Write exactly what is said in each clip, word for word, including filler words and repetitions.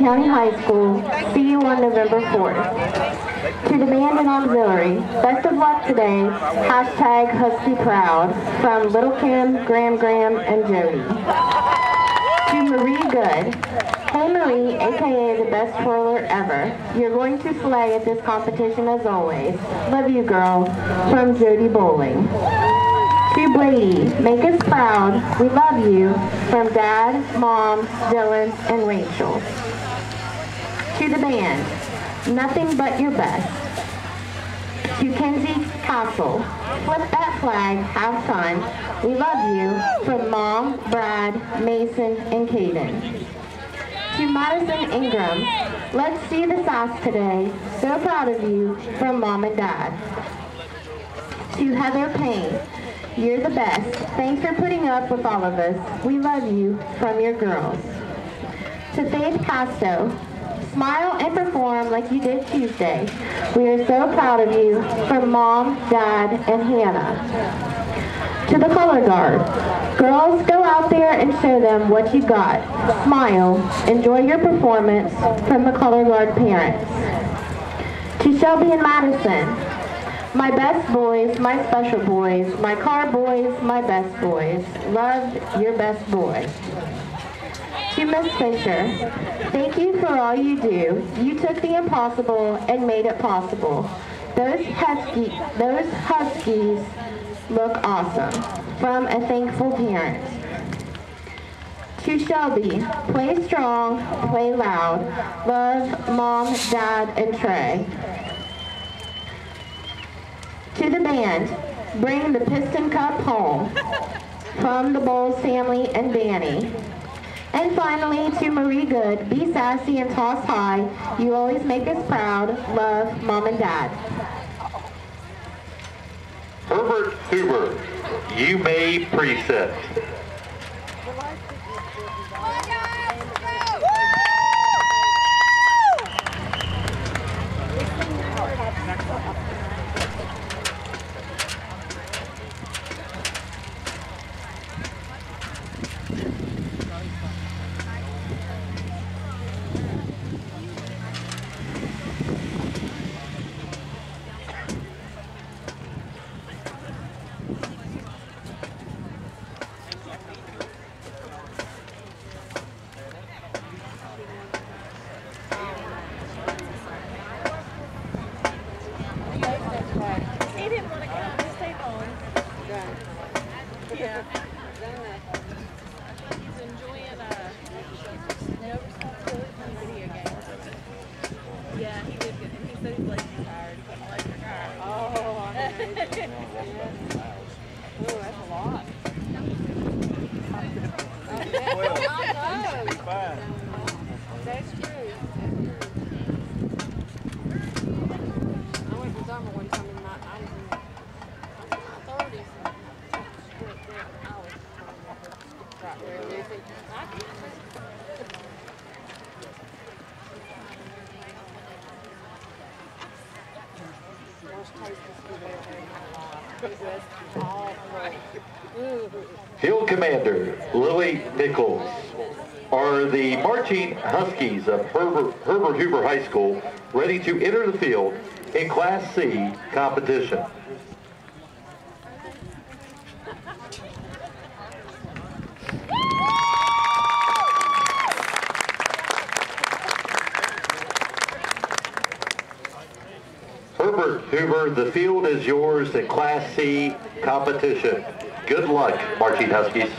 County High School. See you on November fourth. To the band and auxiliary, best of luck today. Hashtag Husky Proud. From Little Kim, Graham Graham, and Jody. To Marie Good. Hey Marie, aka the best twirler ever. You're going to slay at this competition as always. Love you, girl. From Jody Bowling. To Brady, make us proud. We love you. From Dad, Mom, Dylan, and Rachel. To the band, nothing but your best. To Kenzie Castle, flip that flag, have fun. We love you. From Mom, Brad, Mason, and Caden. To Madison Ingram, let's see the sass today. So proud of you. From Mom and Dad. To Heather Payne, you're the best. Thanks for putting up with all of us. We love you. From your girls. To Faith Casto, smile and perform like you did Tuesday. We are so proud of you. From Mom, Dad, and Hannah. To the color guard, girls, go out there and show them what you got. Smile. Enjoy your performance. From the color guard parents. To Shelby and Madison, my best boys, my special boys, my car boys, my best boys. Love, your best boy. To Miss Fincher, thank you for all you do. You took the impossible and made it possible. Those husky, those Huskies look awesome. From a thankful parent. To Shelby, play strong, play loud. Love, Mom, Dad, and Trey. To the band, bring the Piston Cup home. From the Bowles family and Danny. And finally, to Marie Good, be sassy and toss high. You always make us proud. Love, Mom and Dad. Herbert Huber, you may preset. Field Commander Lily Nichols. Are the marching Huskies of Herbert, Herbert Hoover High School ready to enter the field in Class C competition? Herbert Hoover, the field is yours in Class C competition. Good luck, Marching Huskies.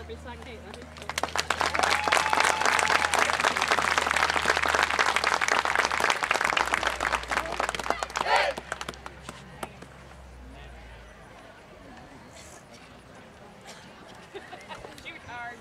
beside Caitlin. Shoot hard.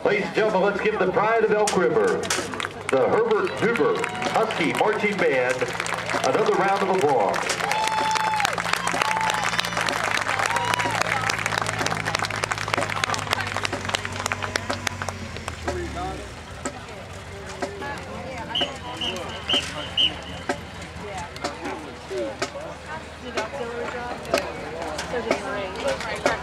Ladies and gentlemen, let's give the pride of Elk River, the Herbert Hoover Husky Marching Band, another round of applause. Did auxiliary job? So did Ray.